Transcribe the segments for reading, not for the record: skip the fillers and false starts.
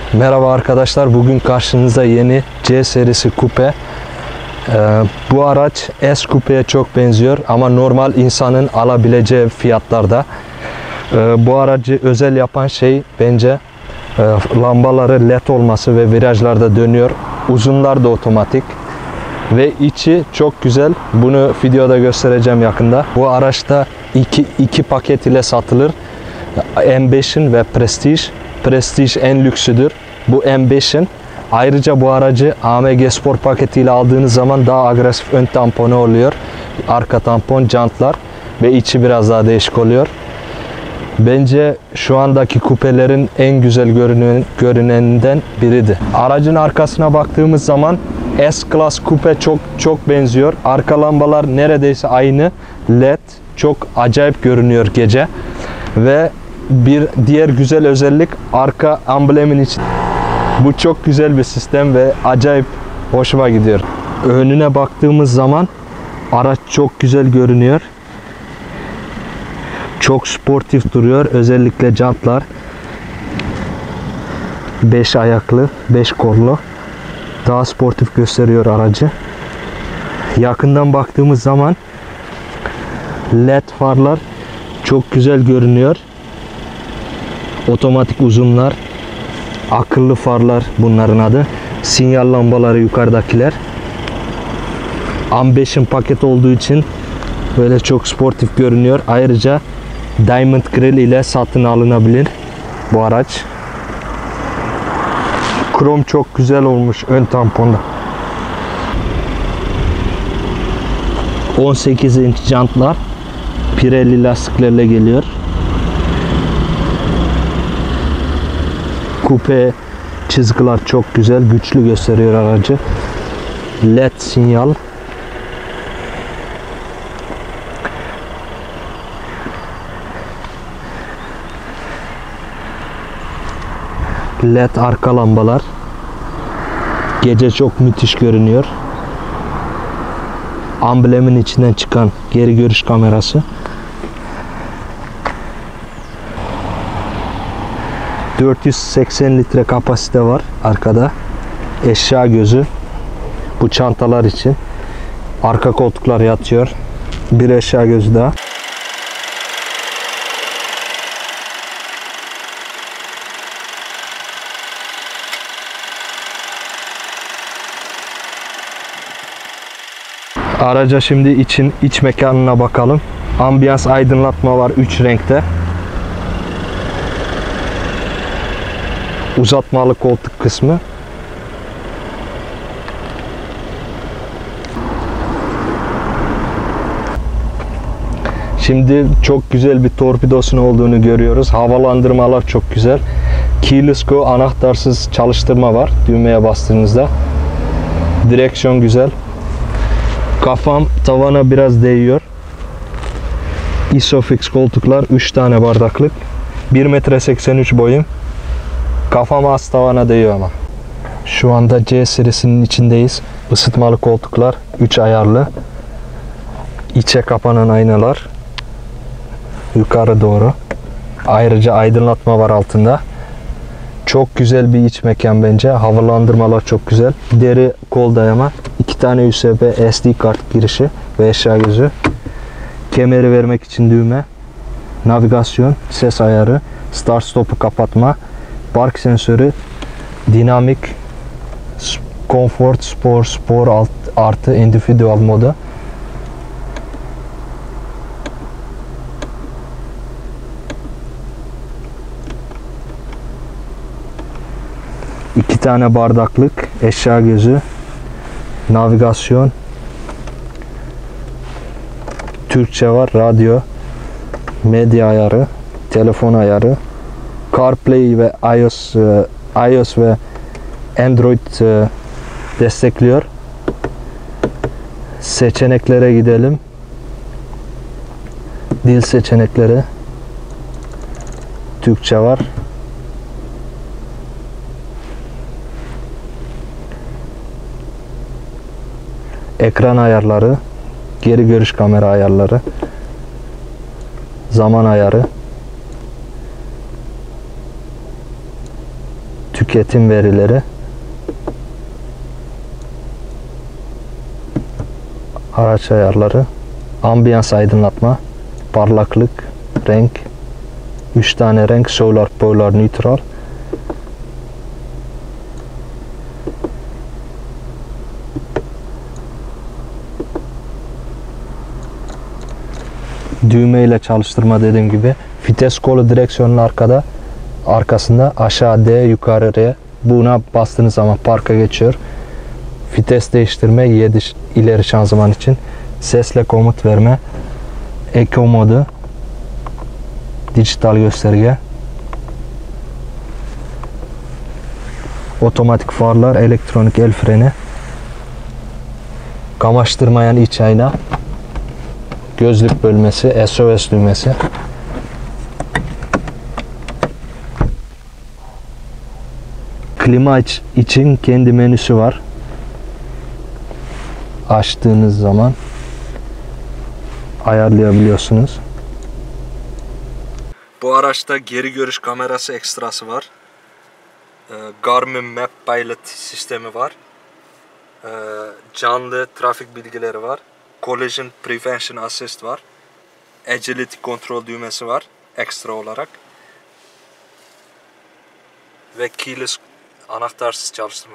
Merhaba arkadaşlar, bugün karşınızda yeni C serisi kupe. Bu araç S kupeye çok benziyor ama normal insanın alabileceği fiyatlarda. Bu aracı özel yapan şey bence lambaları led olması ve virajlarda dönüyor. Uzunlar da otomatik ve içi çok güzel. Bunu videoda göstereceğim yakında. Bu araçta iki paket ile satılır. M5'in ve Prestige. Prestige en lüksüdür. Bu M5'in. Ayrıca bu aracı AMG Sport paketiyle aldığınız zaman daha agresif ön tamponu oluyor. Arka tampon, jantlar ve içi biraz daha değişik oluyor. Bence şu andaki kupelerin en güzel görüneninden biridir. Aracın arkasına baktığımız zaman S-Class kupe çok benziyor. Arka lambalar neredeyse aynı. LED çok acayip görünüyor gece. Ve bir diğer güzel özellik arka amblemin için. Bu çok güzel bir sistem ve acayip hoşuma gidiyor. Önüne baktığımız zaman araç çok güzel görünüyor. Çok sportif duruyor. Özellikle jantlar 5 ayaklı, 5 kollu. Daha sportif gösteriyor aracı. Yakından baktığımız zaman LED farlar çok güzel görünüyor. Otomatik uzunlar, akıllı farlar bunların adı. Sinyal lambaları yukarıdakiler. M5'in paket olduğu için böyle çok sportif görünüyor. Ayrıca Diamond Grill ile satın alınabilir bu araç. Krom çok güzel olmuş ön tamponda. 18 inç jantlar Pirelli lastiklerle geliyor. Kupe çizgiler çok güzel, güçlü gösteriyor aracı. LED sinyal. LED arka lambalar. Gece çok müthiş görünüyor. Amblemin içinden çıkan geri görüş kamerası. 480 litre kapasite var arkada. Eşya gözü. Bu çantalar için. Arka koltuklar yatıyor. Bir eşya gözü daha. Araca şimdi iç mekanına bakalım. Ambiyans aydınlatma var 3 renkte. Uzatmalı koltuk kısmı. Şimdi çok güzel bir torpidosun olduğunu görüyoruz. Havalandırmalar çok güzel. Keyless Go, anahtarsız çalıştırma var düğmeye bastığınızda. Direksiyon güzel. Kafam tavana biraz değiyor. Isofix koltuklar 3 tane bardaklık. 1,83 m boyum. Kafam az tavana değiyor ama. Şu anda C serisinin içindeyiz. Isıtmalı koltuklar 3 ayarlı. İçe kapanan aynalar. Yukarı doğru. Ayrıca aydınlatma var altında. Çok güzel bir iç mekan bence. Havalandırmalar çok güzel. Deri kol dayama. 2 tane USB SD kart girişi ve eşya gözü. Kemeri vermek için düğme. Navigasyon, ses ayarı, start stop'u kapatma, park sensörü, dinamik, comfort, spor artı individual modu. İki tane bardaklık, eşya gözü, navigasyon, Türkçe var, radyo, medya ayarı, telefon ayarı, CarPlay ve iOS ve Android destekliyor. Seçeneklere gidelim. Dil seçenekleri. Türkçe var. Ekran ayarları, geri görüş kamera ayarları, zaman ayarı, Tüketim verileri. Araç ayarları. Ambiyans aydınlatma. Parlaklık. Renk. 3 tane renk. Solar, polar, neutral. Düğme ile çalıştırma dediğim gibi. Vites kolu direksiyonun arkasında aşağı D, yukarı R. Buna bastığınız zaman parka geçiyor. Vites değiştirme, 7 ileri şanzıman için. Sesle komut verme. Eco modu. Dijital gösterge. Otomatik farlar, elektronik el freni. Kamaştırmayan iç ayna. Gözlük bölmesi, SOS düğmesi. Klima için kendi menüsü var. Açtığınız zaman ayarlayabiliyorsunuz. Bu araçta geri görüş kamerası ekstrası var. Garmin Map Pilot sistemi var. Canlı trafik bilgileri var. Collision Prevention Assist var. Agility Control düğmesi var ekstra olarak. Ve keyless anahtarsız çalıştırma.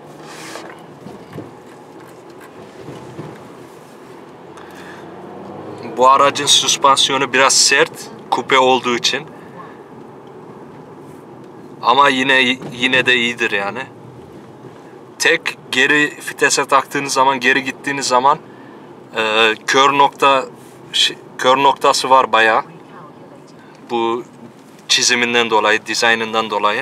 Bu aracın süspansiyonu biraz sert, kupe olduğu için. Ama yine de iyidir yani. Tek geri vitese taktığınız zaman, geri gittiğiniz zaman kör noktası var bayağı. Bu çiziminden dolayı, dizaynından dolayı.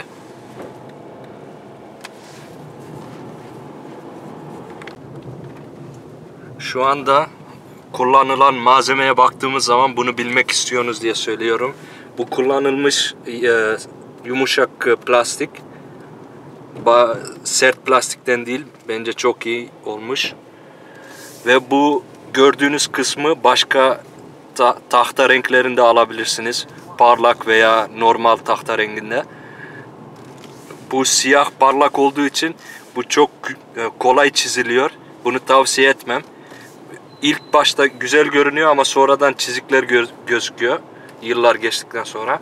Şu anda kullanılan malzemeye baktığımız zaman bunu bilmek istiyorsunuz diye söylüyorum. Bu kullanılmış yumuşak plastik. Sert plastikten değil. Bence çok iyi olmuş. Ve bu gördüğünüz kısmı başka tahta renklerinde alabilirsiniz. Parlak veya normal tahta renginde. Bu siyah parlak olduğu için bu çok kolay çiziliyor. Bunu tavsiye etmem. İlk başta güzel görünüyor ama sonradan çizikler gözüküyor. Yıllar geçtikten sonra.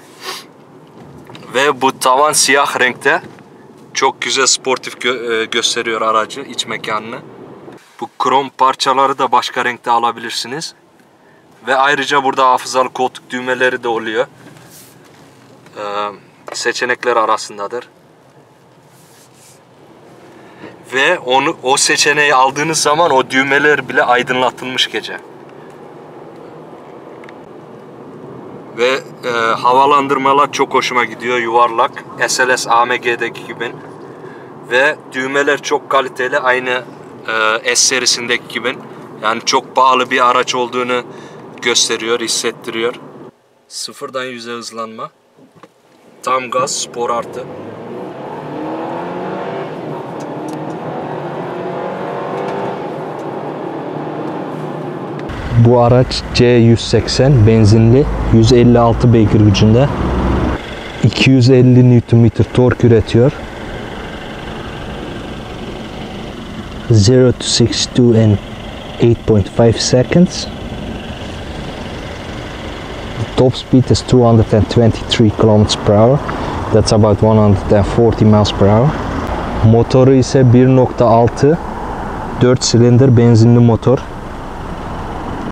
Ve bu tavan siyah renkte. Çok güzel sportif gösteriyor aracı, iç mekanını. Bu krom parçaları da başka renkte alabilirsiniz. Ve ayrıca burada hafızalı koltuk düğmeleri de oluyor. Seçenekler arasındadır. Ve o seçeneği aldığınız zaman o düğmeler bile aydınlatılmış gece. Ve havalandırmalar çok hoşuma gidiyor, yuvarlak. SLS AMG'deki gibi. Ve düğmeler çok kaliteli, aynı S serisindeki gibi. Yani çok pahalı bir araç olduğunu gösteriyor, hissettiriyor. Sıfırdan 100'e hızlanma. Tam gaz, spor artı. Bu araç C180 benzinli, 156 beygir gücünde, 250 Nm tork üretiyor. 0 to 62 in 8.5 seconds. The top speed is 223 km/h. That's about 140 mph. Motoru ise 1.6 4 silindir benzinli motor.